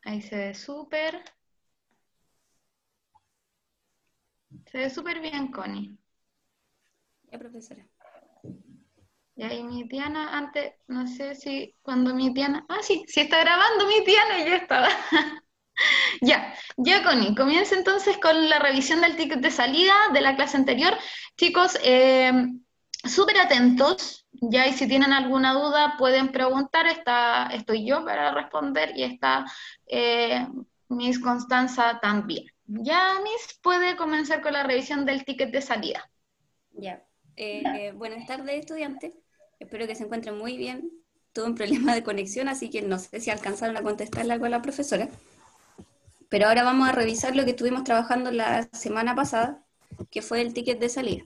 Ahí se ve súper. Se ve súper bien, Connie. Ya, profesora. Y ahí mi Diana, antes, no sé si cuando mi Diana... Ah, sí, sí está grabando mi Diana y ya estaba. Ya, Connie, comienza entonces con la revisión del ticket de salida de la clase anterior. Chicos, súper atentos, ya, y si tienen alguna duda pueden preguntar, estoy yo para responder y está Miss Constanza también. Ya, Miss, puede comenzar con la revisión del ticket de salida. Ya. Buenas tardes, estudiantes. Espero que se encuentren muy bien. Tuve un problema de conexión, así que no sé si alcanzaron a contestarle algo a la profesora. Pero ahora vamos a revisar lo que estuvimos trabajando la semana pasada, que fue el ticket de salida.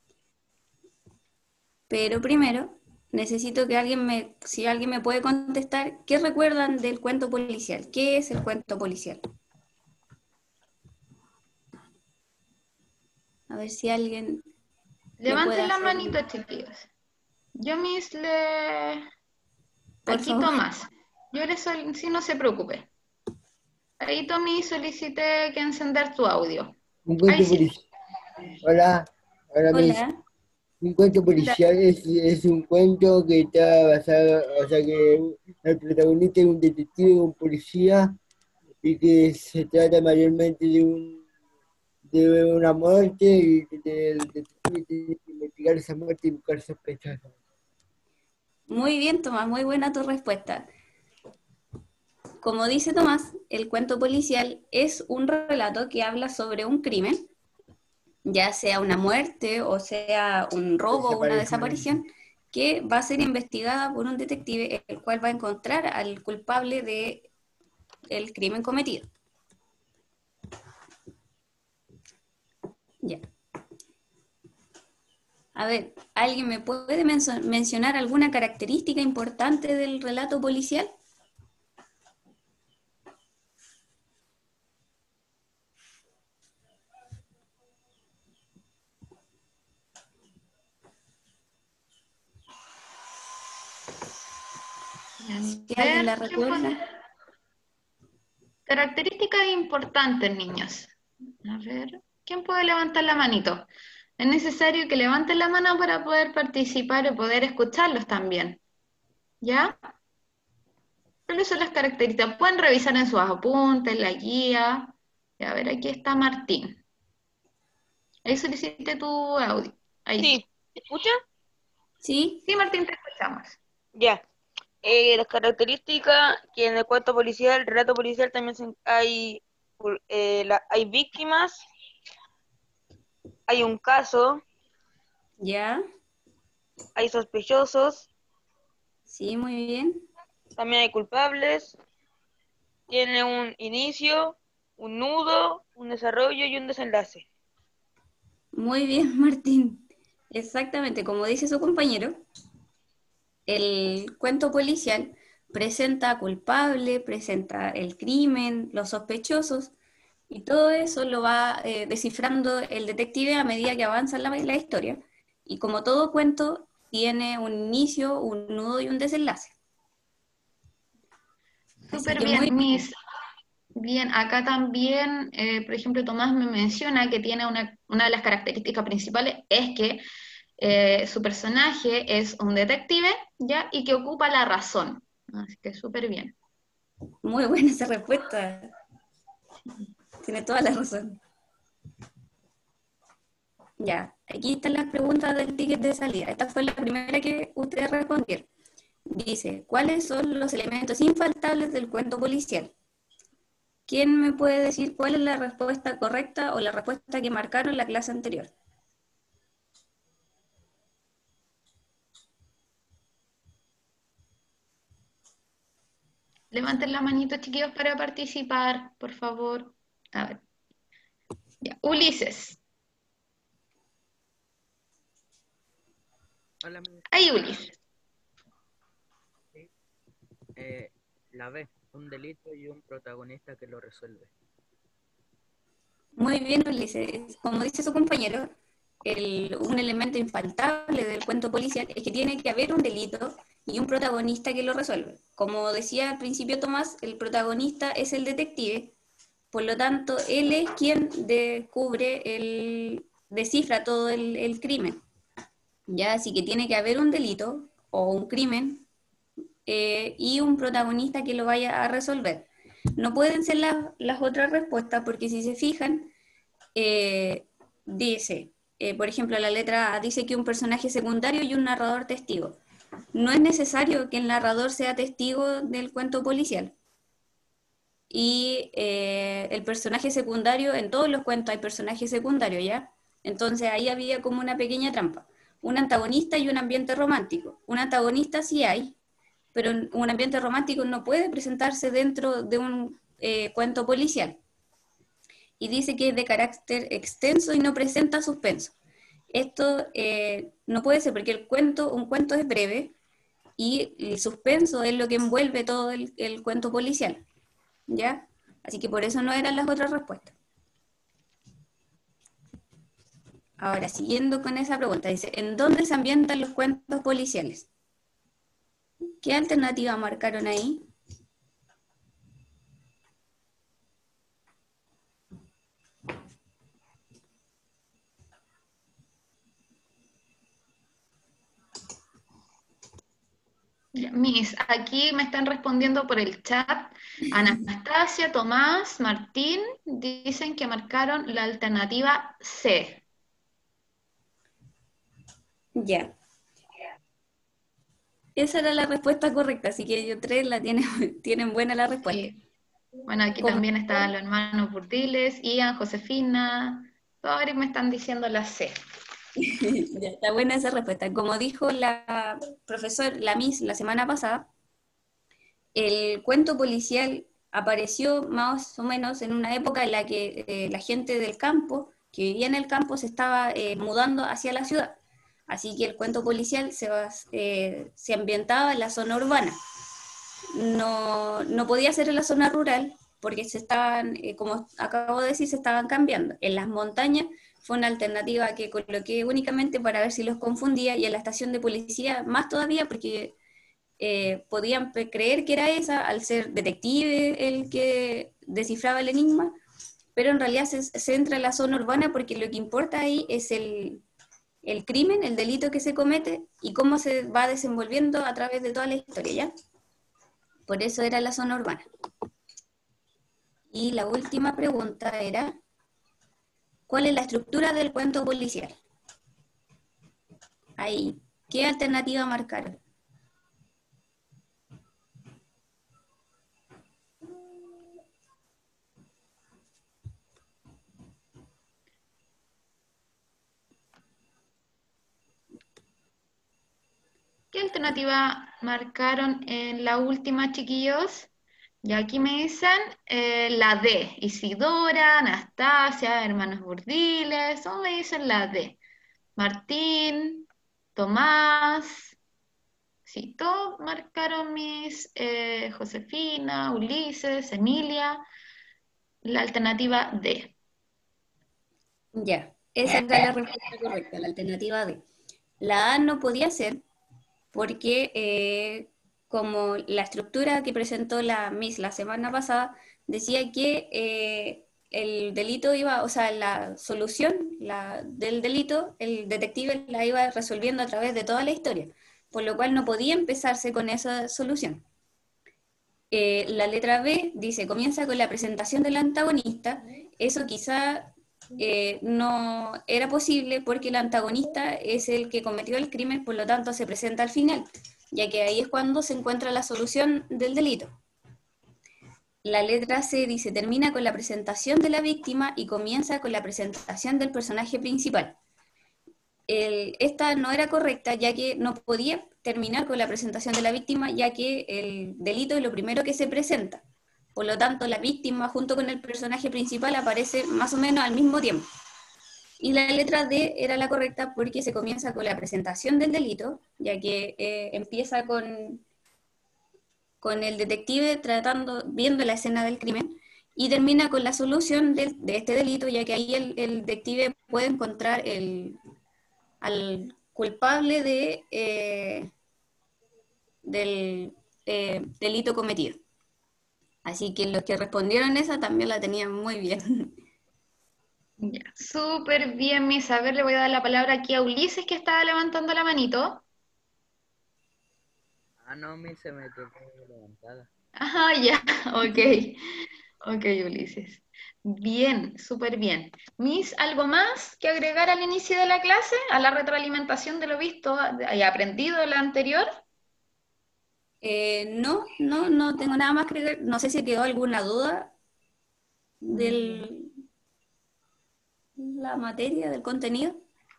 Pero primero, necesito que si alguien me puede contestar, ¿qué recuerdan del cuento policial? ¿Qué es el cuento policial? A ver si alguien me puede Levanten la hacer, manito, chiquillos. Yo, Miss, le... por Aquí favor. Tomás. Yo le soy... Sí, no se preocupe. Ahí, Tommy, solicité que encender tu audio. Un Ahí cuento sí. policial. Hola, hola Miss. Hola. Un cuento policial es un cuento que está basado, o sea que el protagonista es un detective, un policía, y que se trata mayormente de una muerte y que el detective tiene que investigar esa muerte y buscar sospechosos. Muy bien, Tomás, muy buena tu respuesta. Como dice Tomás, el cuento policial es un relato que habla sobre un crimen, ya sea una muerte o sea un robo o una Desaparición. desaparición, que va a ser investigada por un detective, el cual va a encontrar al culpable del crimen cometido. Ya. A ver, ¿alguien me puede mencionar alguna característica importante del relato policial? A Si alguien ver, la ¿quién pone? recuerda. Características importantes, niños. A ver, ¿quién puede levantar la manito? Es necesario que levanten la mano para poder participar y poder escucharlos también. ¿Ya? ¿Cuáles son las características? Pueden revisar en sus apuntes, la guía. A ver, aquí está Martín. Ahí solicité tu audio. Ahí sí. Sí, ¿me escucha? ¿Sí? Sí, Martín, te escuchamos. Ya. Las características que en el cuento policial, el relato policial también hay víctimas, hay un caso, ¿Ya? hay sospechosos, Sí, muy bien. también hay culpables, tiene un inicio, un nudo, un desarrollo y un desenlace. Muy bien, Martín. Exactamente, como dice su compañero, el cuento policial presenta culpable, presenta el crimen, los sospechosos, y todo eso lo va descifrando el detective a medida que avanza la historia. Y como todo cuento, tiene un inicio, un nudo y un desenlace. Así Súper que muy bien, bien. Miss. Bien, acá también, por ejemplo, Tomás me menciona que tiene una de las características principales es que su personaje es un detective, ¿ya? Y que ocupa la razón. Así que súper bien. Muy buena esa respuesta. Tiene toda la razón. Ya, aquí están las preguntas del ticket de salida. Esta fue la primera que ustedes respondieron. Dice, ¿cuáles son los elementos infaltables del cuento policial? ¿Quién me puede decir cuál es la respuesta correcta o la respuesta que marcaron en la clase anterior? Levanten la manito, chiquillos, para participar, por favor. A ver, ya. Ulises. Hola, amigo. Ahí, Ulises. Sí. La B, un delito y un protagonista que lo resuelve. Muy bien, Ulises. Como dice su compañero, un elemento infaltable del cuento policial es que tiene que haber un delito y un protagonista que lo resuelve. Como decía al principio Tomás, el protagonista es el detective, por lo tanto, él es quien descifra todo el crimen. ¿Ya? Así que tiene que haber un delito o un crimen y un protagonista que lo vaya a resolver. No pueden ser las otras respuestas, porque si se fijan, dice, por ejemplo, la letra A dice que un personaje secundario y un narrador testigo. No es necesario que el narrador sea testigo del cuento policial. Y el personaje secundario, en todos los cuentos hay personajes secundarios, ¿ya? Entonces ahí había como una pequeña trampa. Un antagonista y un ambiente romántico. Un antagonista sí hay, pero un ambiente romántico no puede presentarse dentro de un cuento policial. Y dice que es de carácter extenso y no presenta suspenso. Esto no puede ser porque un cuento es breve y el suspenso es lo que envuelve todo el cuento policial, ¿ya? Así que por eso no eran las otras respuestas. Ahora, siguiendo con esa pregunta, dice, ¿en dónde se ambientan los cuentos policiales? ¿Qué alternativa marcaron ahí? Miss, aquí me están respondiendo por el chat. Anastasia, Tomás, Martín, dicen que marcaron la alternativa C. Ya. Esa era la respuesta correcta, así que ellos tres tienen buena la respuesta. Sí. Bueno, aquí Como- también están los hermanos Burdiles, Ian, Josefina, todos me están diciendo la C. Ya está buena esa respuesta. Como dijo la profesora, la Miss, la semana pasada, el cuento policial apareció más o menos en una época en la que la gente del campo, que vivía en el campo, se estaba mudando hacia la ciudad. Así que el cuento policial se ambientaba en la zona urbana. No podía ser en la zona rural porque como acabo de decir, se estaban cambiando. En las montañas fue una alternativa que coloqué únicamente para ver si los confundía, y en la estación de policía más todavía porque podían creer que era esa al ser detective el que descifraba el enigma, pero en realidad se entra en la zona urbana porque lo que importa ahí es el crimen, el delito que se comete y cómo se va desenvolviendo a través de toda la historia, ¿ya? Por eso era la zona urbana. Y la última pregunta era, ¿cuál es la estructura del cuento policial? Ahí, ¿qué alternativa marcaron? ¿Qué alternativa marcaron en la última, chiquillos? Y aquí me dicen la D. Isidora, Anastasia, hermanos Burdiles, todos me dicen la D. Martín, Tomás, sí, todos marcaron mis Josefina, Ulises, Emilia, la alternativa D. Ya, esa era la respuesta correcta, la alternativa D. La A no podía ser porque como la estructura que presentó la Miss la semana pasada decía que el delito iba, o sea, la solución del delito, el detective la iba resolviendo a través de toda la historia, por lo cual no podía empezarse con esa solución. La letra B dice, comienza con la presentación del antagonista. Eso quizá no era posible porque el antagonista es el que cometió el crimen, por lo tanto se presenta al final, ya que ahí es cuando se encuentra la solución del delito. La letra C dice, termina con la presentación de la víctima y comienza con la presentación del personaje principal. Esta no era correcta, ya que no podía terminar con la presentación de la víctima, ya que el delito es lo primero que se presenta. Por lo tanto, la víctima junto con el personaje principal aparece más o menos al mismo tiempo. Y la letra D era la correcta porque se comienza con la presentación del delito, ya que empieza con el detective viendo la escena del crimen, y termina con la solución de este delito, ya que ahí el detective puede encontrar al culpable del delito cometido. Así que los que respondieron esa también la tenían muy bien. Ya, súper bien, Miss. A ver, le voy a dar la palabra aquí a Ulises, que estaba levantando la manito. Ah, no, mi se me quedó levantada. Ajá, ya, ok. Ok, Ulises. Bien, súper bien. Miss, ¿algo más que agregar al inicio de la clase? ¿A la retroalimentación de lo visto y aprendido de la anterior? No tengo nada más que agregar. No sé si quedó alguna duda de la materia, del contenido.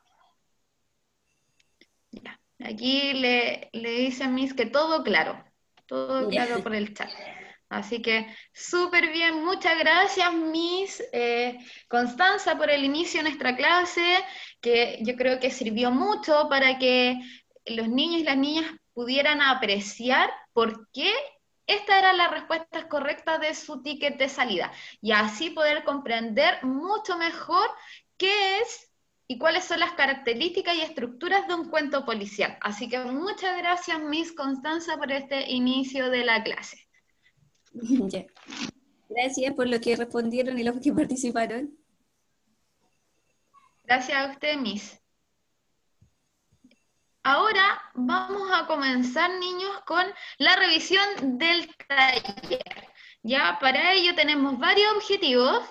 Ya. Aquí le dicen Miss que todo Ya. claro por el chat. Así que súper bien, muchas gracias Miss Constanza por el inicio de nuestra clase, que yo creo que sirvió mucho para que los niños y las niñas pudieran apreciar por qué estas eran las respuestas correctas de su ticket de salida y así poder comprender mucho mejor qué es y cuáles son las características y estructuras de un cuento policial. Así que muchas gracias Miss Constanza por este inicio de la clase. Ya. Gracias por los que respondieron y los que participaron. Gracias a usted, Miss. Ahora vamos a comenzar, niños, con la revisión del taller. Ya, para ello tenemos varios objetivos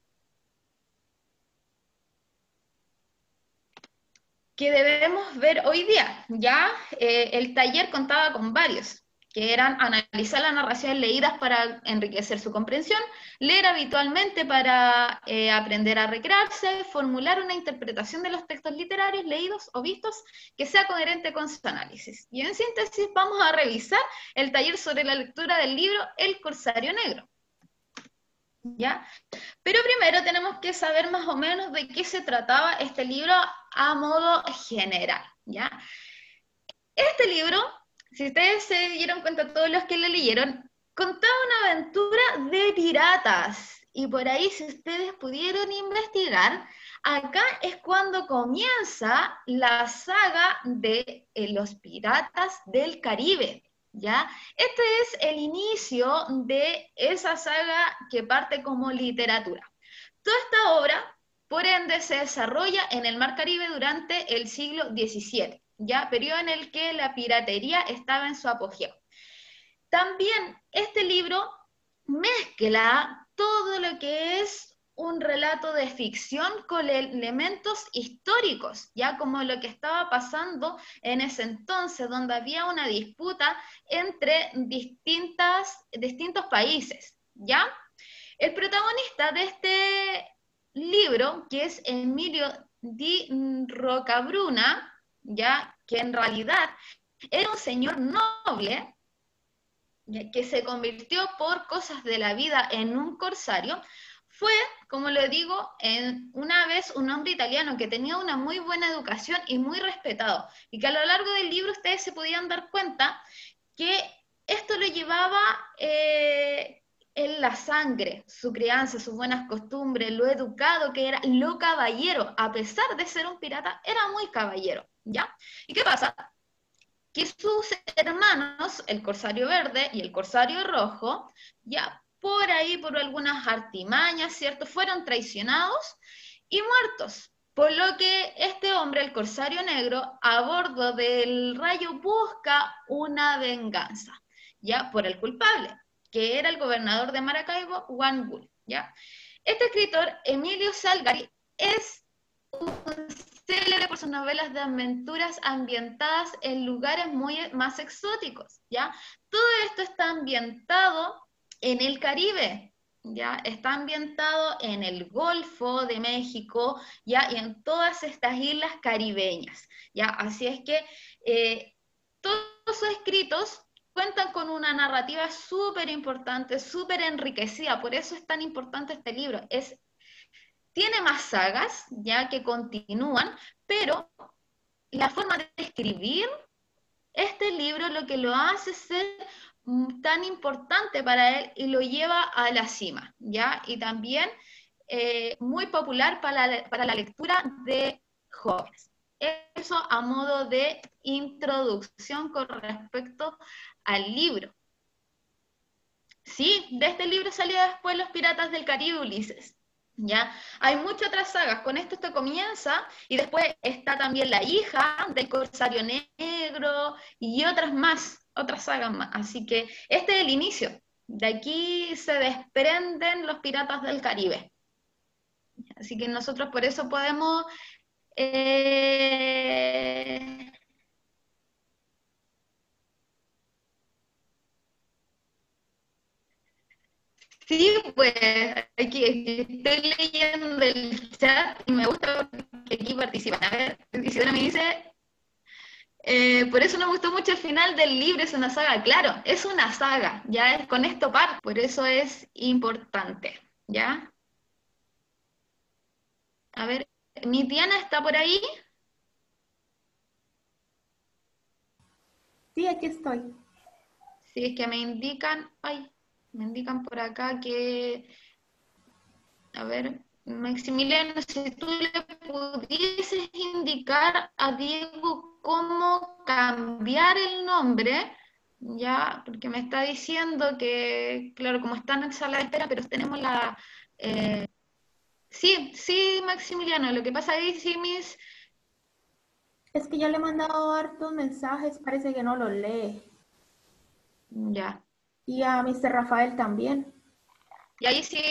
que debemos ver hoy día. Ya, el taller contaba con varios, que eran analizar las narraciones leídas para enriquecer su comprensión, leer habitualmente para aprender a recrearse, formular una interpretación de los textos literarios leídos o vistos que sea coherente con su análisis. Y en síntesis vamos a revisar el taller sobre la lectura del libro El Corsario Negro. ¿Ya? Pero primero tenemos que saber más o menos de qué se trataba este libro a modo general, ¿ya? Este libro, si ustedes se dieron cuenta, todos los que lo leyeron, contaba una aventura de piratas. Y por ahí, si ustedes pudieron investigar, acá es cuando comienza la saga de los piratas del Caribe. ¿Ya? Este es el inicio de esa saga que parte como literatura. Toda esta obra, por ende, se desarrolla en el Mar Caribe durante el siglo XVII, ¿ya? Periodo en el que la piratería estaba en su apogeo. También este libro mezcla todo lo que es un relato de ficción con elementos históricos, ya como lo que estaba pasando en ese entonces, donde había una disputa entre distintos países, ¿ya? El protagonista de este libro, que es Emilio di Rocabruna, ¿ya? Que en realidad era un señor noble, que se convirtió por cosas de la vida en un corsario, fue, como lo digo, una vez un hombre italiano que tenía una muy buena educación y muy respetado, y que a lo largo del libro ustedes se podían dar cuenta que esto lo llevaba en la sangre, su crianza, sus buenas costumbres, lo educado que era, lo caballero, a pesar de ser un pirata, era muy caballero, ¿ya? ¿Y qué pasa? Que sus hermanos, el corsario verde y el corsario rojo, ya por ahí, por algunas artimañas, ¿cierto?, fueron traicionados y muertos. Por lo que este hombre, el corsario negro, a bordo del Rayo busca una venganza, ya por el culpable, que era el gobernador de Maracaibo, Juan Bull, ¿ya? Este escritor, Emilio Salgari, es célebre por sus novelas de aventuras ambientadas en lugares más exóticos, ¿ya? Todo esto está ambientado en el Caribe, ¿ya? Está ambientado en el Golfo de México, ¿ya? Y en todas estas islas caribeñas, ¿ya? Así es que todos sus escritos cuentan con una narrativa súper importante, súper enriquecida, por eso es tan importante este libro, tiene más sagas, ya que continúan, pero la forma de escribir este libro lo que lo hace ser tan importante para él y lo lleva a la cima, ¿ya? Y también muy popular para la lectura de jóvenes. eso a modo de introducción con respecto al libro. Sí, de este libro salió después Los Piratas del Caribe, Ulises. ¿Ya? Hay muchas otras sagas, con esto comienza, y después está también La hija del Corsario Negro, y otras sagas más. Así que este es el inicio. De aquí se desprenden los Piratas del Caribe. Así que nosotros por eso podemos... Sí, pues aquí estoy leyendo el chat y me gusta que aquí participan. A ver, Isidora me dice, por eso nos gustó mucho el final del libro, es una saga. Claro, es una saga, ya es con esto par, por eso es importante, ¿ya? A ver, ¿mi Diana está por ahí? Sí, aquí estoy. Sí, es que me indican por acá que, a ver, Maximiliano, si tú le pudieses indicar a Diego cómo cambiar el nombre, ya, porque me está diciendo que, claro, como están en sala de espera, pero tenemos la... sí, Maximiliano, lo que pasa ahí, sí, Es que ya le he mandado hartos mensajes, parece que no los lee. ya. Y a Mr. Rafael también. Y ahí sí,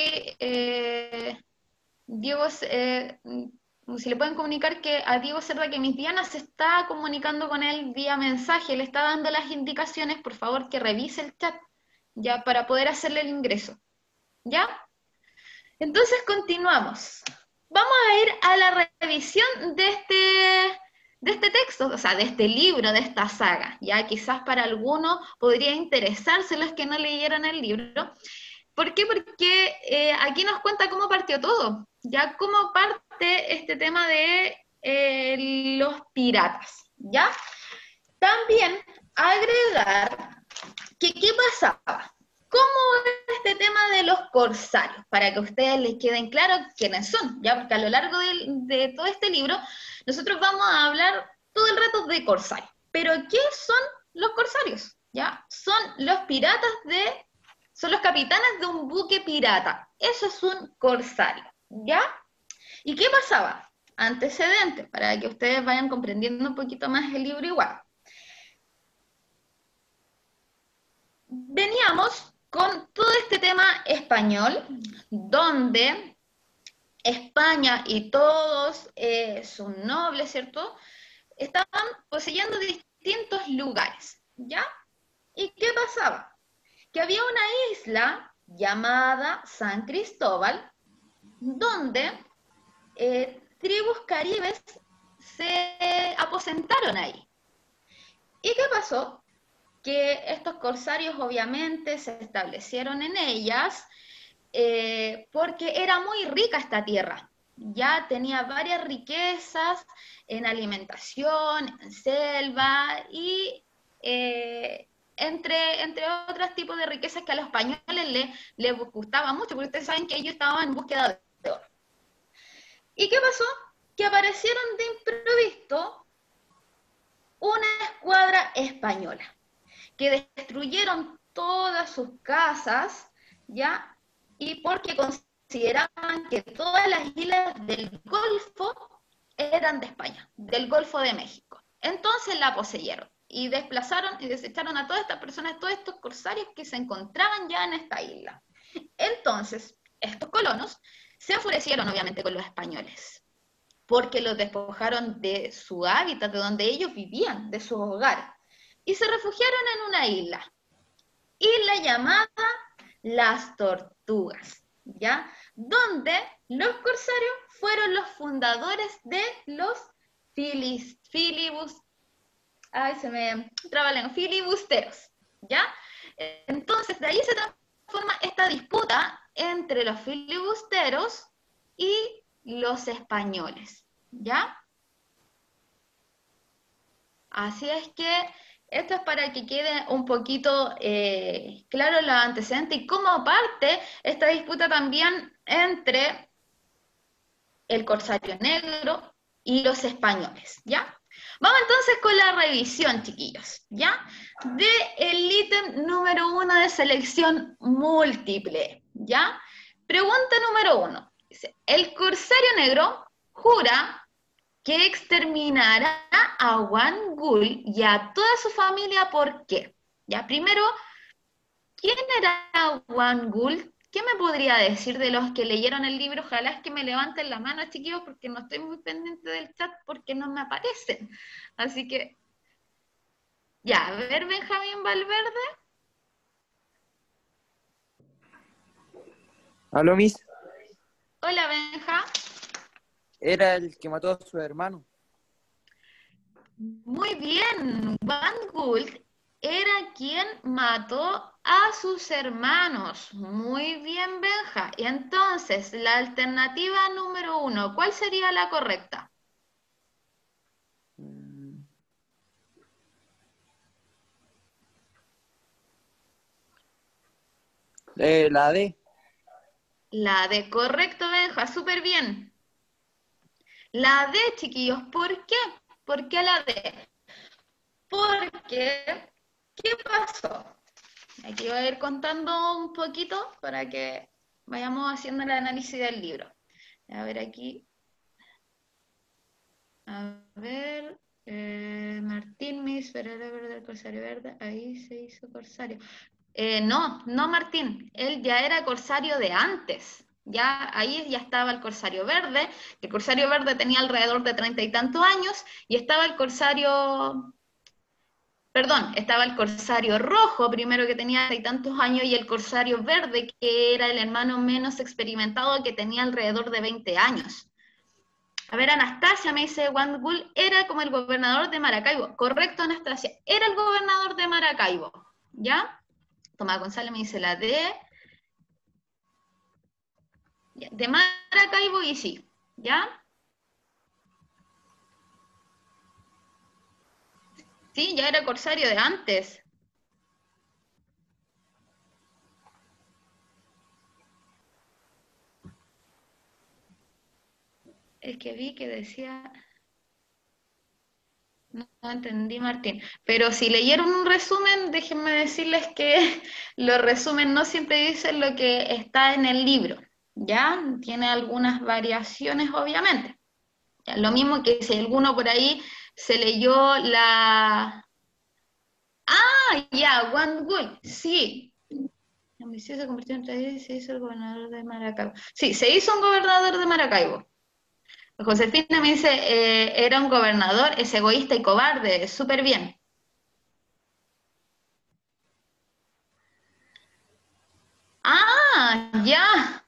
Diego, si le pueden comunicar que a Diego Cerda que Miss Diana se está comunicando con él vía mensaje, le está dando las indicaciones, por favor que revise el chat, ya, para poder hacerle el ingreso. ¿Ya? Entonces continuamos. Vamos a ir a la revisión de este texto, o sea, de este libro, de esta saga. Ya quizás para algunos podría interesarse los que no leyeron el libro. ¿Por qué? Porque aquí nos cuenta cómo partió todo, ya cómo parte este tema de los piratas, ¿ya? También agregar que qué pasaba, cómo es este tema de los corsarios, para que a ustedes les queden claros quiénes son, ¿ya? Porque a lo largo de todo este libro nosotros vamos a hablar todo el rato de corsarios. Pero ¿qué son los corsarios? ¿Ya? Son los piratas son los capitanes de un buque pirata. Eso es un corsario, ¿ya? ¿Y qué pasaba? Antecedentes, para que ustedes vayan comprendiendo un poquito más el libro igual. Veníamos con todo este tema español, donde España y todos sus nobles, ¿cierto?, estaban poseyendo distintos lugares, ¿ya? ¿Y qué pasaba? Que había una isla llamada San Cristóbal, donde tribus caribes se aposentaron ahí. ¿Y qué pasó? Que estos corsarios obviamente se establecieron en ellas porque era muy rica esta tierra. Ya tenía varias riquezas en alimentación, en selva y entre otros tipos de riquezas que a los españoles les gustaba mucho, porque ustedes saben que ellos estaban en búsqueda de oro. ¿Y qué pasó? Que aparecieron de imprevisto una escuadra española, que destruyeron todas sus casas, ¿ya? Y porque consideraban que todas las islas del Golfo eran de España, del Golfo de México. Entonces la poseyeron y desplazaron y desecharon a todas estas personas, todos estos corsarios que se encontraban ya en esta isla. Entonces, estos colonos se enfurecieron obviamente con los españoles, porque los despojaron de su hábitat, de donde ellos vivían, de sus hogares, y se refugiaron en una isla llamada Las Tortugas, ¿ya? Donde los corsarios fueron los fundadores de los filibusteros, ¿ya? Entonces, de ahí se transforma esta disputa entre los filibusteros y los españoles, ¿ya? Así es que esto es para que quede un poquito claro los antecedentes y cómo parte esta disputa también entre el corsario negro y los españoles, ¿ya? Vamos entonces con la revisión, chiquillos, ¿ya? De el ítem número 1 de selección múltiple, ¿ya? Pregunta número 1. Dice, el corsario negro jura que exterminará a Wangul y a toda su familia, ¿por qué? Ya, primero, ¿quién era Wangul? ¿Qué me podría decir de los que leyeron el libro? Ojalá es que me levanten la mano, chiquillos, porque no estoy muy pendiente del chat porque no me aparecen. Así que, ya, a ver, Benjamín Valverde. ¿Aló, Miss? Hola, Benja. Era el que mató a su hermano. Muy bien, Van Gult era quien mató a sus hermanos. Muy bien, Benja. Y entonces, la alternativa número 1, ¿cuál sería la correcta? La D. La D, correcto, Benja, súper bien. La D, chiquillos, ¿por qué? ¿Por qué la D? Porque, ¿qué pasó? Aquí voy a ir contando un poquito para que vayamos haciendo el análisis del libro. A ver aquí. A ver. Martín, Miss, Ferrera Verde, el Corsario Verde. Ahí se hizo Corsario. No, Martín. Él ya era Corsario de antes. Ya ahí ya estaba el Corsario Verde. El Corsario Verde tenía alrededor de 30 y tantos años. Y estaba el Corsario. Perdón, estaba el corsario rojo, primero que tenía 30 y tantos años, y el corsario verde, que era el hermano menos experimentado, que tenía alrededor de 20 años. A ver, Anastasia me dice, Wangul era como el gobernador de Maracaibo. Correcto, Anastasia, era el gobernador de Maracaibo, ¿ya? Tomás González me dice la de Maracaibo, y sí, ¿ya? Sí, ya era corsario de antes. Es que vi que decía... No entendí, Martín. Pero si leyeron un resumen, déjenme decirles que los resúmenes no siempre dicen lo que está en el libro, ¿ya? Tiene algunas variaciones, obviamente. Ya, lo mismo que si alguno por ahí se leyó la... Ah, ya, One Good, sí. Ambicioso se convirtió en traidor y se hizo el gobernador de Maracaibo. Sí, se hizo un gobernador de Maracaibo. Josefina me dice, era un gobernador, es egoísta y cobarde, súper bien. Ah, ya.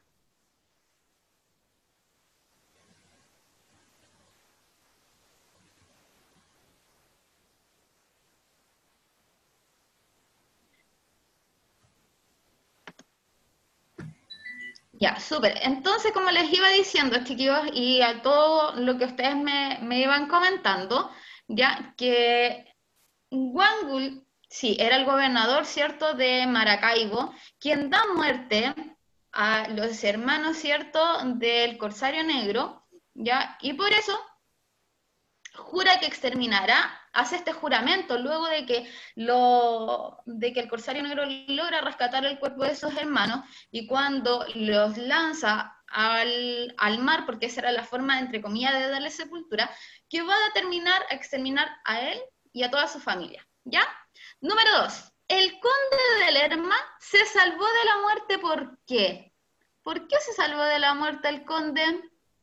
Ya, súper. Entonces, como les iba diciendo, chiquillos, y a todo lo que ustedes me iban comentando, ya que Wangul, sí, era el gobernador, ¿cierto?, de Maracaibo, quien da muerte a los hermanos, ¿cierto?, del Corsario Negro, ¿ya? Y por eso jura que exterminará, hace este juramento luego de que el Corsario Negro logra rescatar el cuerpo de sus hermanos, y cuando los lanza al mar, porque esa era la forma, entre comillas, de darle sepultura, que va a determinar a exterminar a él y a toda su familia, ¿ya? Número 2. El conde de Lerma se salvó de la muerte, ¿por qué? ¿Por qué se salvó de la muerte el conde?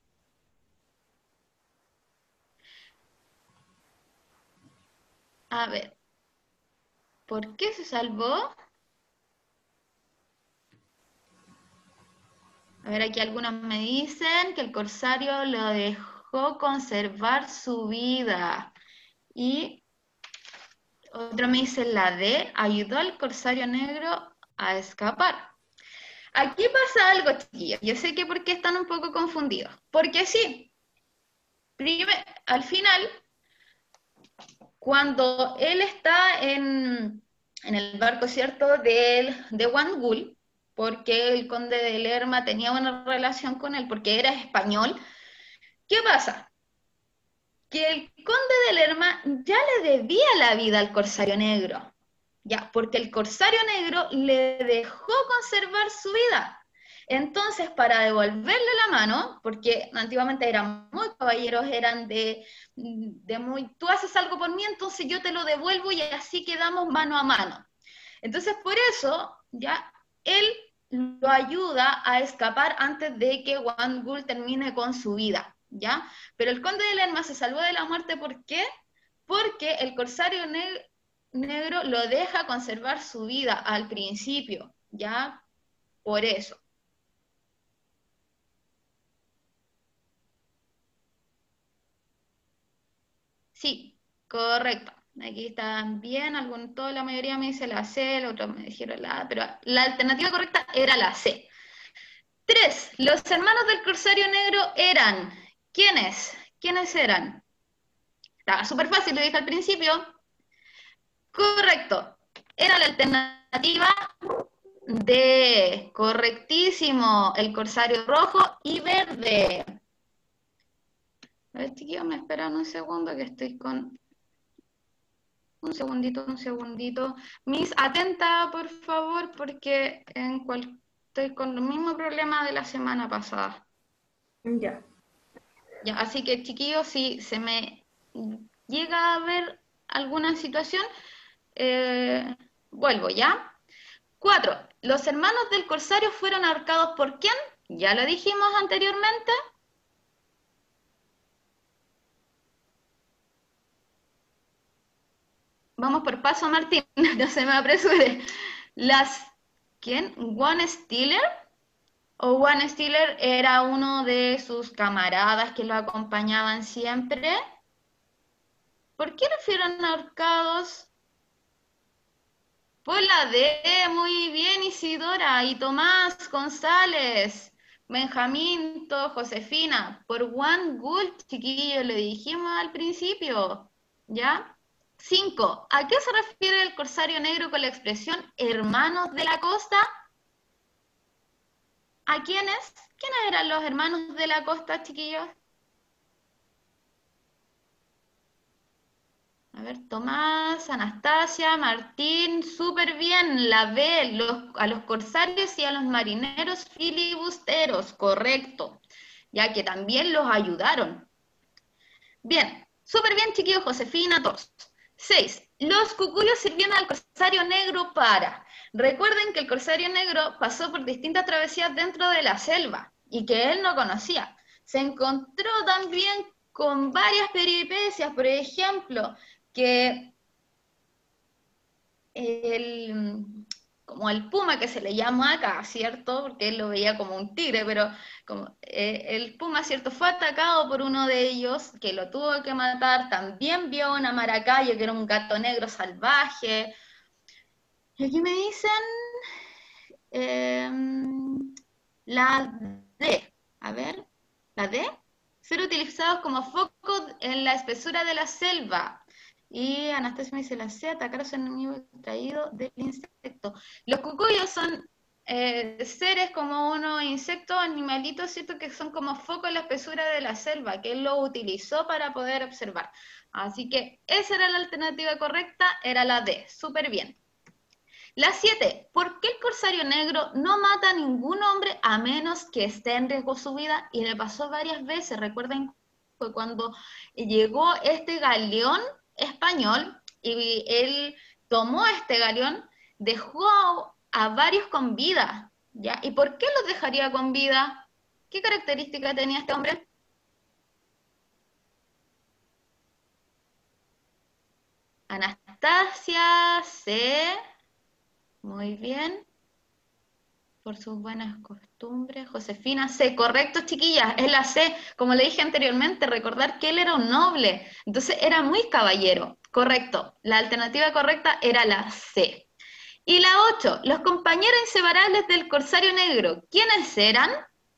A ver, ¿por qué se salvó? A ver, aquí algunos me dicen que el corsario lo dejó conservar su vida. Y otro me dice la D, ayudó al corsario negro a escapar. Aquí pasa algo, chiquillos. Yo sé que por qué están un poco confundidos. Porque sí, al final, cuando él está en el barco, ¿cierto?, de Wangul, porque el conde de Lerma tenía una relación con él, porque era español, ¿qué pasa? que el conde de Lerma ya le debía la vida al corsario negro, ya, porque el corsario negro le dejó conservar su vida. Entonces, para devolverle la mano, porque antiguamente eran muy caballeros, eran de muy, tú haces algo por mí, entonces yo te lo devuelvo y así quedamos mano a mano. Entonces, por eso, ya, él lo ayuda a escapar antes de que Juan Gul termine con su vida, ¿ya? Pero el conde de Lerma se salvó de la muerte, ¿por qué? Porque el corsario negro lo deja conservar su vida al principio, ¿ya? Por eso. Sí, correcto. Aquí están bien, toda la mayoría me dice la C, el otro me dijeron la A, pero la alternativa correcta era la C. 3. Los hermanos del corsario negro eran, ¿quiénes? ¿Quiénes eran? Estaba súper fácil, lo dije al principio. Correcto. Era la alternativa D. Correctísimo. El corsario rojo y verde. A ver, chiquillos, me esperan un segundo que estoy con... Un segundito. Miss, atenta, por favor, porque estoy con el mismo problema de la semana pasada. Ya. Ya, así que, chiquillos, si se me llega a ver alguna situación, vuelvo, ¿ya? 4. Los hermanos del corsario fueron ahorcados ¿por quién? Ya lo dijimos anteriormente. Vamos por paso, Martín, no se me apresure. ¿Quién? ¿One Stiller? ¿O One Stiller era uno de sus camaradas que lo acompañaban siempre? ¿Por qué no fueron ahorcados? Por la D, muy bien, Isidora, y Tomás González, Benjamín, Josefina, por One Good, chiquillo, le dijimos al principio, ¿ya? 5. ¿A qué se refiere el corsario negro con la expresión hermanos de la costa? ¿A quiénes? ¿Quiénes eran los hermanos de la costa, chiquillos? A ver, Tomás, Anastasia, Martín, súper bien. La B, a los corsarios y a los marineros filibusteros, correcto. Ya que también los ayudaron. Bien, súper bien, chiquillos, Josefina, todos. 6. Los cucuyos sirvieron al corsario negro para... Recuerden que el corsario negro pasó por distintas travesías dentro de la selva y que él no conocía. Se encontró también con varias peripecias, por ejemplo, que como el puma que se le llama acá, ¿cierto? Porque él lo veía como un tigre, pero como, el puma, ¿cierto? Fue atacado por uno de ellos, que lo tuvo que matar, también vio una maracayo, que era un gato negro salvaje. Y aquí me dicen la D, a ver, la D, ser utilizados como focos en la espesura de la selva. Y Anastasia me dice la C, atacar a su enemigo extraído del insecto. Los cucuyos son seres como unos insectos, animalitos, ¿cierto? Que son como foco en la espesura de la selva, que él lo utilizó para poder observar. Así que esa era la alternativa correcta, era la D. Súper bien. La 7. ¿Por qué el corsario negro no mata a ningún hombre a menos que esté en riesgo su vida? Y le pasó varias veces. Recuerden, fue cuando llegó este galeón español y él tomó este galeón, dejó a varios con vida, ¿ya? ¿Y por qué los dejaría con vida? ¿Qué característica tenía este hombre? Anastasia, C. Muy bien. Por sus buenas costumbres. Josefina C. Correcto, chiquillas, es la C. Como le dije anteriormente, recordar que él era un noble, entonces era muy caballero. Correcto, la alternativa correcta era la C. Y la 8, los compañeros inseparables del corsario negro, ¿quiénes eran?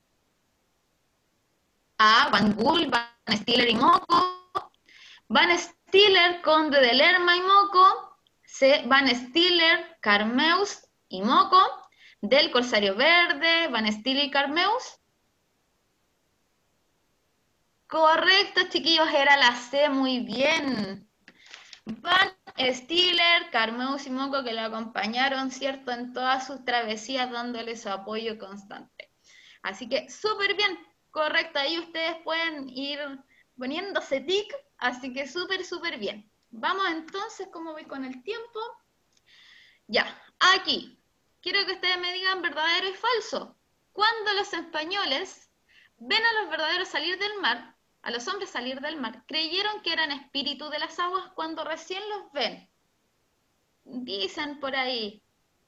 A. Van Gul, Van Stiller y Moco. Van Stiller, conde de Lerma y Moco. C. Van Stiller, Carmeus y Moco. Del corsario verde, Van Stiller y Carmeus. Correcto, chiquillos, era la C, muy bien. Van Stiller, Carmeus y Moco que lo acompañaron, ¿cierto?, en todas sus travesías, dándole su apoyo constante. Así que súper bien, correcto, ahí ustedes pueden ir poniéndose tic, así que súper bien. Vamos entonces, ¿cómo voy con el tiempo? Ya, aquí, quiero que ustedes me digan verdadero y falso. Cuando los españoles ven a los verdaderos salir del mar, a los hombres salir del mar, creyeron que eran espíritus de las aguas cuando recién los ven. Dicen por ahí.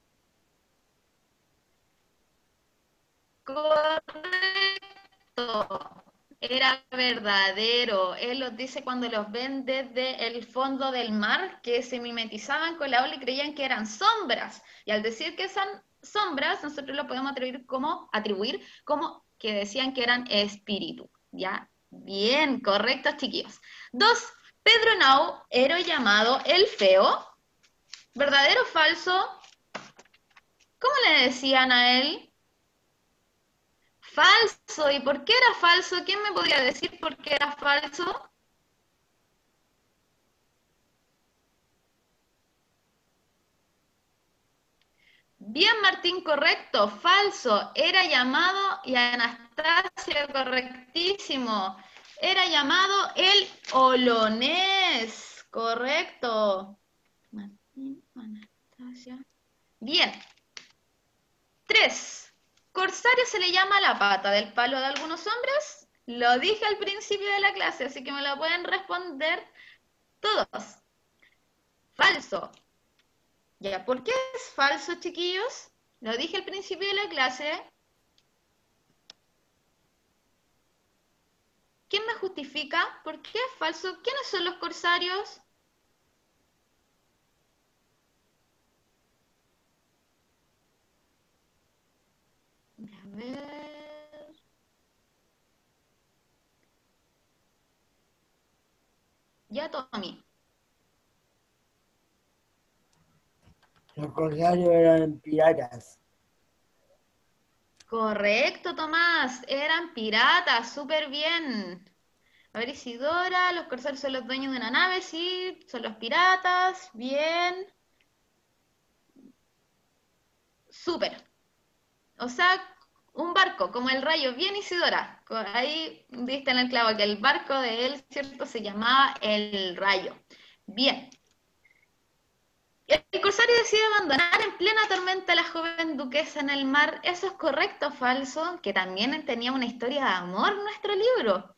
Correcto. Era verdadero. Él los dice cuando los ven desde el fondo del mar, que se mimetizaban con la ola y creían que eran sombras. Y al decir que son sombras, nosotros lo podemos atribuir como que decían que eran espíritus. ¿Ya? Bien, correcto, chiquillos. 2. Pedro Nau era llamado el Feo. ¿Verdadero o falso? ¿Cómo le decían a él? Falso. ¿Y por qué era falso? ¿Quién me podría decir por qué era falso? Bien, Martín, correcto. Falso. Era llamado, y Anastasia, correctísimo. Era llamado el Olonés. Correcto. Martín, Anastasia. Bien. 3. ¿Corsario se le llama la pata del palo de algunos hombres? Lo dije al principio de la clase, así que me lo pueden responder todos. Falso. Ya, ¿por qué es falso, chiquillos? Lo dije al principio de la clase. ¿Quién me justifica? ¿Por qué es falso? ¿Quiénes son los corsarios? A ver. Ya, Tommy. Los corsarios eran piratas. Correcto, Tomás. Eran piratas. Súper bien. A ver, Isidora, los corsarios son los dueños de una nave, sí, son los piratas, bien. Súper. O sea, un barco, como el Rayo, bien, Isidora. Ahí viste en el clavo que el barco de él, ¿cierto?, se llamaba el Rayo. Bien. El corsario decide abandonar en plena tormenta a la joven duquesa en el mar. ¿Eso es correcto o falso? Que también tenía una historia de amor nuestro libro.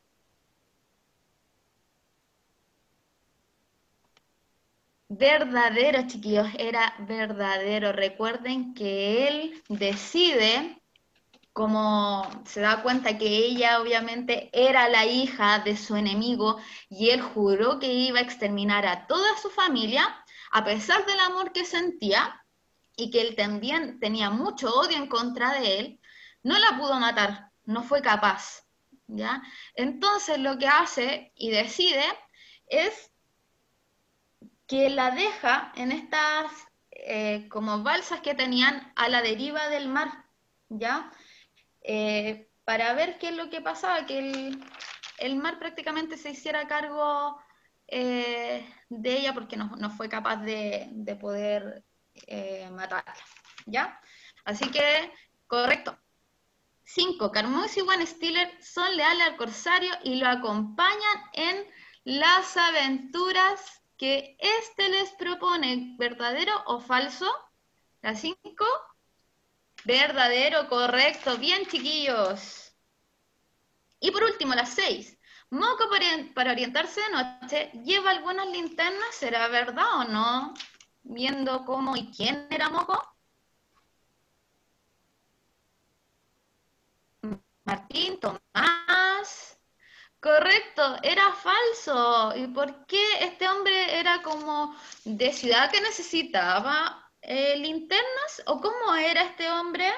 Verdadero, chiquillos, era verdadero. Recuerden que él decide, como se da cuenta que ella obviamente era la hija de su enemigo y él juró que iba a exterminar a toda su familia, a pesar del amor que sentía y que él también tenía mucho odio en contra de él, no la pudo matar, no fue capaz, ¿ya? Entonces lo que hace y decide es que la deja en estas como balsas que tenían a la deriva del mar, ¿ya? Para ver qué es lo que pasaba, que el mar prácticamente se hiciera cargo de ella porque no fue capaz de poder matarla, ¿ya? Así que, correcto. 5. Carmouche y Van Stiller son leales al corsario y lo acompañan en las aventuras que éste les propone. ¿Verdadero o falso? La 5. Verdadero, correcto. Bien, chiquillos. Y por último, la 6. Moco para orientarse de noche lleva algunas linternas. ¿Será verdad o no? Viendo cómo y quién era Moco. Martín, Tomás. Correcto, era falso. ¿Y por qué este hombre era como de ciudad que necesitaba linternas? ¿O cómo era este hombre?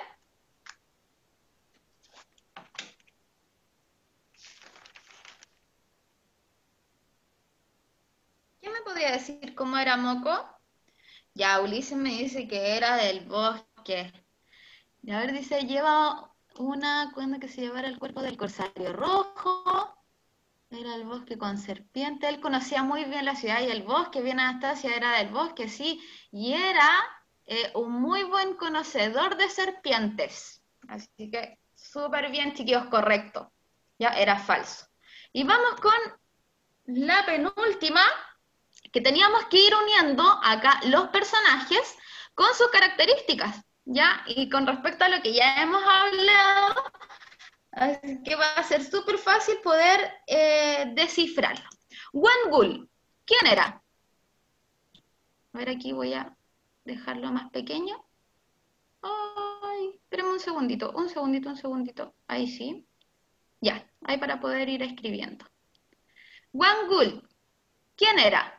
¿Quién me podría decir cómo era Moco? Ya, Ulises me dice que era del bosque. Y a ver, dice, lleva una cuenta que se llevara el cuerpo del corsario rojo. Era el bosque con serpiente. Él conocía muy bien la ciudad y el bosque. Bien, Anastasia era del bosque, sí. Y era un muy buen conocedor de serpientes. Así que súper bien, chiquillos, correcto. Ya era falso. Y vamos con la penúltima, que teníamos que ir uniendo acá los personajes con sus características, ¿ya? Y con respecto a lo que ya hemos hablado, así que va a ser súper fácil poder descifrarlo. Wangul, ¿quién era? A ver, aquí voy a dejarlo más pequeño. Ay, espérame un segundito, un segundito, un segundito. Ahí sí. Ya, ahí para poder ir escribiendo. Wangul, ¿quién era?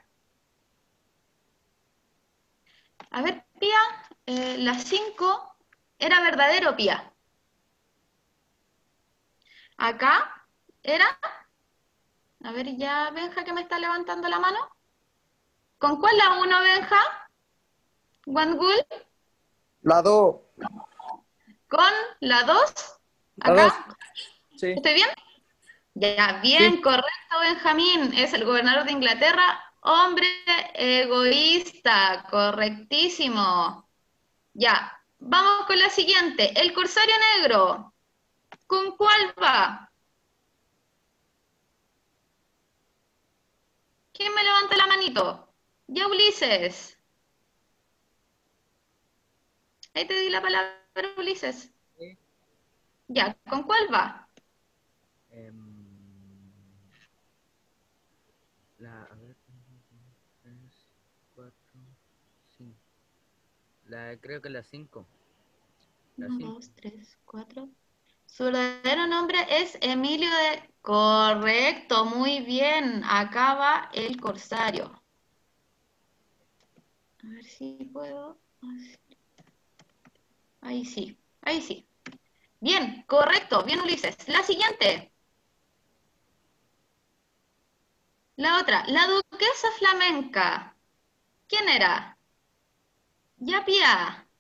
A ver, Pía, la 5 era verdadero, Pía. Acá era, a ver ya, Benja, que me está levantando la mano. ¿Con cuál la 1, Benja? Wangul. La 2. ¿Con la 2? La 2. ¿Acá? Sí. ¿Estoy bien? Ya, bien, Sí. correcto, Benjamín. Es el gobernador de Inglaterra, hombre egoísta, correctísimo. Ya, vamos con la siguiente. El corsario negro. ¿Con cuál va? ¿Quién me levanta la manito? Ya, Ulises. Ahí te di la palabra, Ulises. Sí. Ya, ¿con cuál va? A ver, 3, 4, 5. Creo que la 5. La 1, 5. 2, 3, 4. Su verdadero nombre es Emilio de... Correcto, muy bien. Acá va el corsario. A ver si puedo... Ahí sí, ahí sí. Bien, correcto, bien Ulises. La siguiente. La otra, la duquesa flamenca. ¿Quién era? Yapia.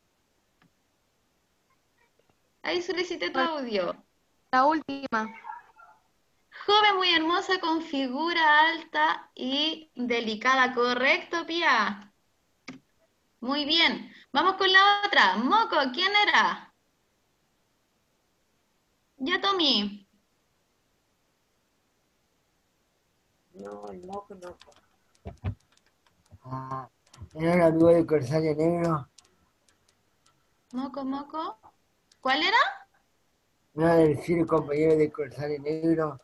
Ahí solicité tu audio. La última. Joven muy hermosa con figura alta y delicada. ¿Correcto, Pía? Muy bien. Vamos con la otra. Moco, ¿quién era? Ya, Tommy. No, el moco no. Ah, era un amigo del corsario negro. Moco, Moco. ¿Cuál era? Uno del circo compañero del corsario negro.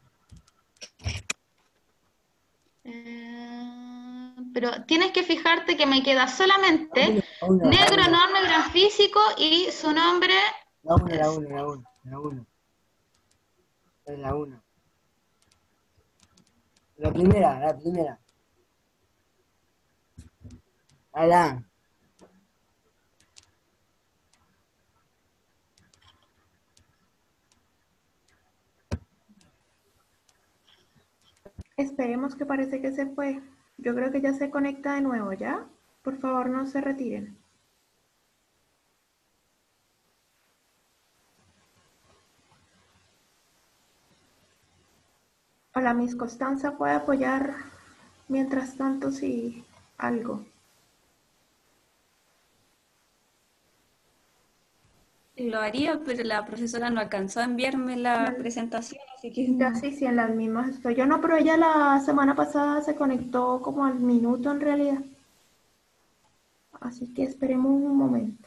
Pero tienes que fijarte que me queda solamente La negro, uno, enorme, gran físico y su nombre la uno, la es... uno, la uno, la uno. Es la uno. La primera, la primera. Alá. Esperemos, que parece que se fue. Yo creo que ya se conecta de nuevo, ¿ya? Por favor, no se retiren. Hola, Miss Constanza, ¿puede apoyar mientras tanto si algo? Lo haría, pero la profesora no alcanzó a enviarme la Vale. presentación, así que Ya sí, en las mismas estoy. Yo no, pero ella la semana pasada se conectó como al minuto en realidad. Así que esperemos un momento.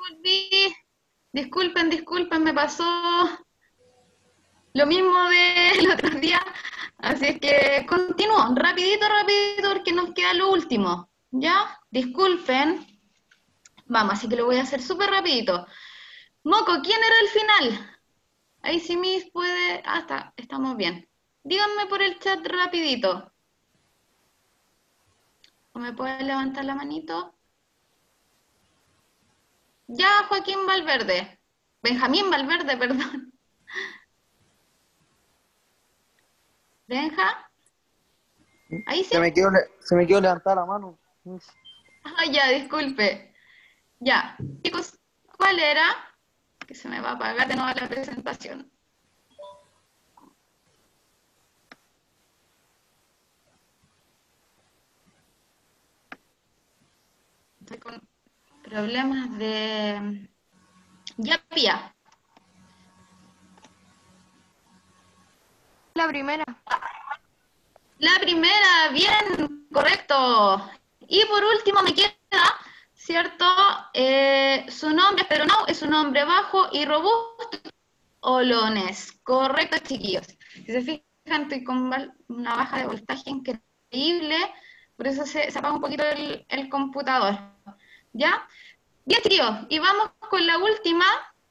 volví. Disculpen, me pasó lo mismo del otro día. Así es que continúo, rapidito, porque nos queda lo último. ¿Ya? Disculpen. Vamos, así que lo voy a hacer súper rapidito. Moco, ¿quién era el final? Ahí sí Miss puede... Ah, estamos bien. Díganme por el chat rapidito. ¿O me pueden levantar la manito? Ya, Joaquín Valverde. Benjamín Valverde, perdón. Benja. Ahí sí. Se me quedó levantar la mano. Ah, ya, disculpe. Ya. Chicos, ¿cuál era? Que se me va a apagar de nuevo la presentación. Estoy con problemas de... Ya, Pía. La primera. La primera, bien, correcto. Y por último me queda, ¿cierto? Su nombre es Pedro Nau, es un hombre bajo y robusto. Olones, correcto, chiquillos. Si se fijan, estoy con una baja de voltaje increíble, por eso se apaga un poquito el computador. ¿Ya? Bien, chiquillos, y vamos con la última.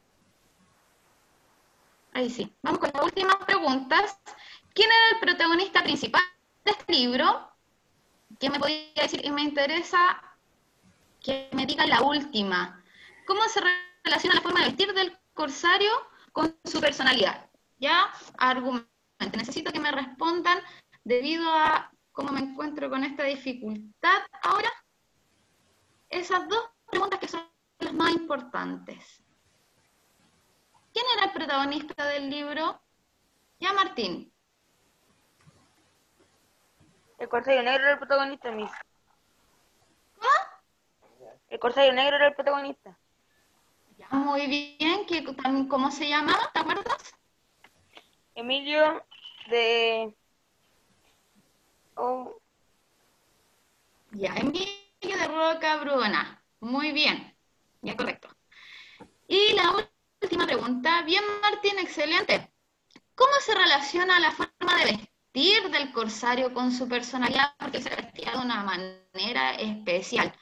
Ahí sí, vamos con las últimas preguntas. ¿Quién era el protagonista principal de este libro? ¿Qué me podría decir? Y me interesa que me diga la última. ¿Cómo se relaciona la forma de vestir del corsario con su personalidad? ¿Ya? Argumente. Necesito que me respondan debido a cómo me encuentro con esta dificultad ahora. Esas dos preguntas que son las más importantes. ¿Quién era el protagonista del libro? Ya, Martín. El Corsario Negro era el protagonista, Miss. ¿Cómo? El Corsario Negro era el protagonista. Ya, muy bien. ¿Cómo se llamaba? ¿Te acuerdas? Emilio de... Oh, Ya, Emilio de Roca Bruna. Muy bien. Ya, correcto. Y la última pregunta. Bien, Martín, excelente. ¿Cómo se relaciona la forma de vestir del corsario con su personalidad? Porque se vestía de una manera especial.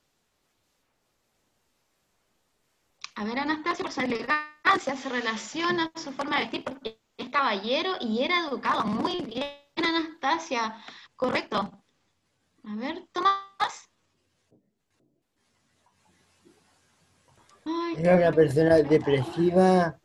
A ver, Anastasia, por su elegancia se relaciona su forma de vestir porque es caballero y era educado. Muy bien, Anastasia. Correcto. A ver, Tomás. Ay, Era una persona depresiva,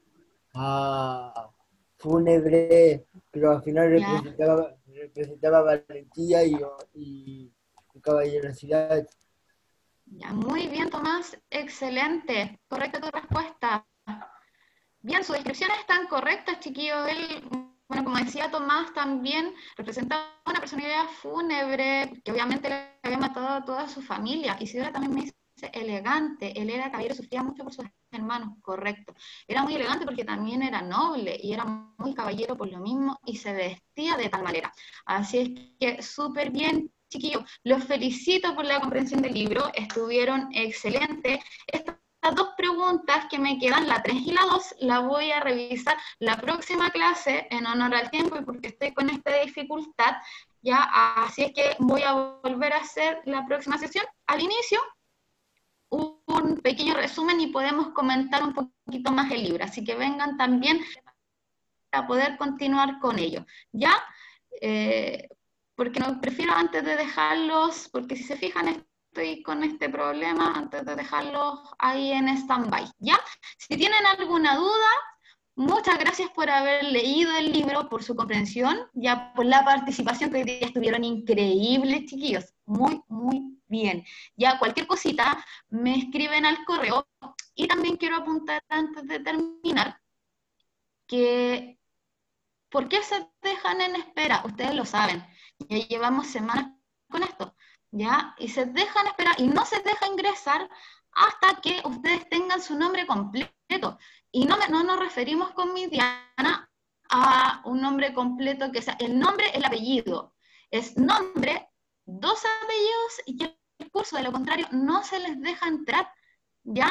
fúnebre, pero al final ya. representaba valentía y caballerosidad. Ya, muy bien, Tomás. Excelente. Correcta tu respuesta. Bien, sus descripciones están correctas, chiquillos. Él, bueno, como decía Tomás, también representaba una personalidad fúnebre, que obviamente le había matado a toda su familia. Isidora también me dice elegante. Él era caballero, sufría mucho por sus hermanos. Correcto. Era muy elegante porque también era noble y era muy caballero por lo mismo y se vestía de tal manera. Así es que súper bien, chiquillos. Los felicito por la comprensión del libro. Estuvieron excelentes. Estas dos preguntas que me quedan, la 3 y la 2, la voy a revisar la próxima clase en honor al tiempo y porque estoy con esta dificultad, ya, así es que voy a volver a hacer la próxima sesión. Al inicio, un pequeño resumen y podemos comentar un poquito más el libro, así que vengan también para poder continuar con ello, ¿ya? Porque no prefiero antes de dejarlos, porque si se fijan, estoy con este problema antes de dejarlos ahí en stand-by, ¿ya? Si tienen alguna duda, muchas gracias por haber leído el libro, por su comprensión, ya por la participación que hoy día estuvieron increíbles, chiquillos, muy, muy bien. Ya cualquier cosita me escriben al correo y también quiero apuntar antes de terminar que ¿por qué se dejan en espera? Ustedes lo saben, ya llevamos semanas con esto, ¿ya? Y se dejan esperar y no se deja ingresar hasta que ustedes tengan su nombre completo. Y no nos referimos con mi Diana a un nombre completo que sea, el nombre, el apellido. Es nombre, dos apellidos y el curso, de lo contrario no se les deja entrar, ¿ya?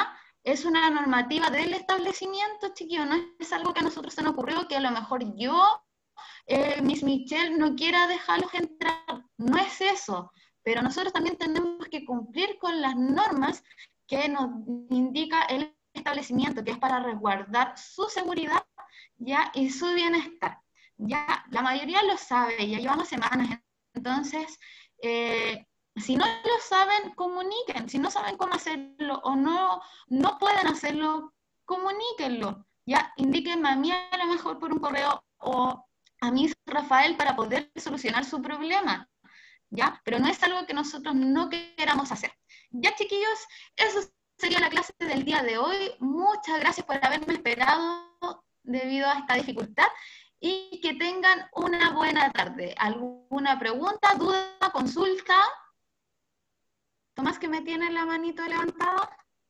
es una normativa del establecimiento, chiquillos, no es algo que a nosotros se nos ocurrió, que a lo mejor yo, Miss Michelle, no quiera dejarlos entrar, no es eso, pero nosotros también tenemos que cumplir con las normas que nos indica el establecimiento, que es para resguardar su seguridad, ya, y su bienestar. Ya, la mayoría lo sabe, ya llevamos semanas, entonces, si no lo saben, comuniquen. Si no saben cómo hacerlo o no pueden hacerlo, comuníquenlo. Ya, indíquenme a mí a lo mejor por un correo o a mí, Rafael, para poder solucionar su problema. ¿Ya? Pero no es algo que nosotros no queramos hacer. Ya, chiquillos, eso sería la clase del día de hoy. Muchas gracias por haberme esperado debido a esta dificultad y que tengan una buena tarde. ¿Alguna pregunta, duda, consulta? Tomás, que me tiene la manito levantada.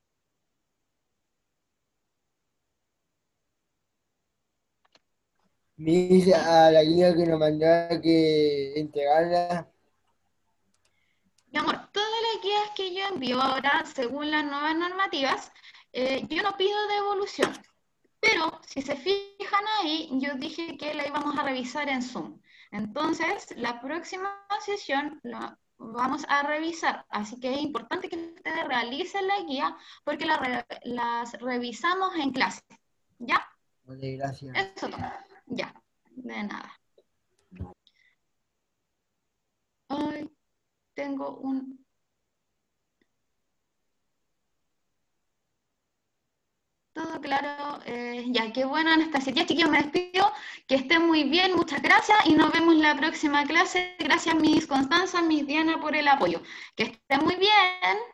Miss, a la guía que nos mandaba que entregarla. Mi amor, todas las guías que yo envío ahora, según las nuevas normativas, yo no pido devolución. Pero si se fijan ahí, yo dije que la íbamos a revisar en Zoom. Entonces, la próxima sesión la vamos a revisar. Así que es importante que ustedes realicen la guía porque las revisamos en clase. ¿Ya? Vale, gracias. Eso todo. Ya, de nada. Ay, tengo un... Todo claro, ya, qué bueno, Anastasia. Ya, chiquillos, me despido, que estén muy bien, muchas gracias, y nos vemos la próxima clase. Gracias, Miss Constanza, Miss Diana, por el apoyo. Que estén muy bien.